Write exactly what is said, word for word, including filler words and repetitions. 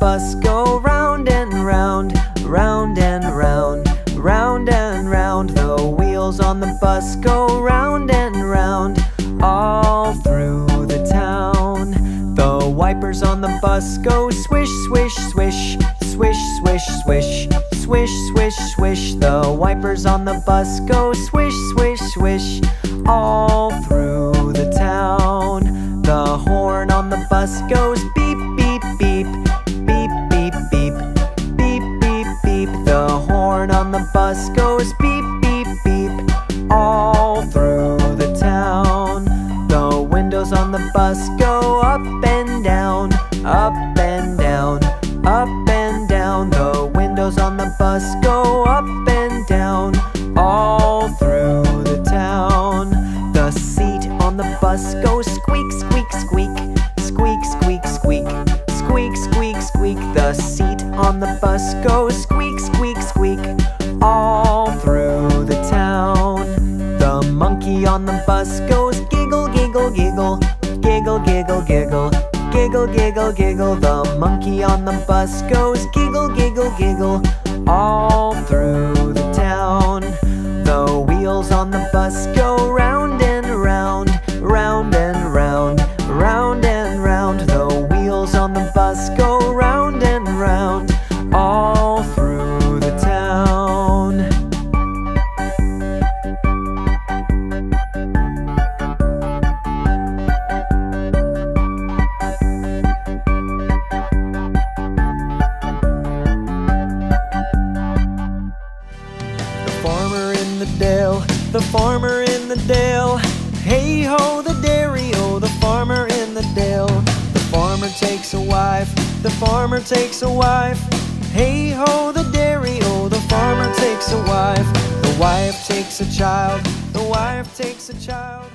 bus go round and round, round and round, round and round. The wheels on the bus go round and round, all through the town. The wipers on the bus go swish, swish, swish, swish, swish, swish, swish, swish, swish. The wipers on the bus go swish, swish, swish, all through the town. The horn on the bus goes beep, beep, beep, beep, beep, beep, beep, beep, beep. The horn on the bus goes beep, beep, beep, all through the town. The windows on the bus go up and down, up and down, up and down. The windows on the bus go up and down, all through the town. The seat on the bus goes squeak, squeak, squeak, squeak, squeak, squeak, squeak, squeak, squeak. The seat on the bus goes squeak, squeak, squeak, all through the town. The monkey on the bus goes giggle, giggle, giggle, giggle, giggle, giggle, giggle, giggle, giggle. The monkey on the bus goes giggle, giggle, giggle, all through the town. The wheels on the bus go round and round, round and round, round and round. The wheels on the bus go round and round, all through the town. The farmer in the dale, hey ho, the dairy-o, the farmer in the dale. The farmer takes a wife, the farmer takes a wife, hey ho, the dairy-o, the farmer takes a wife. The wife takes a child, the wife takes a child.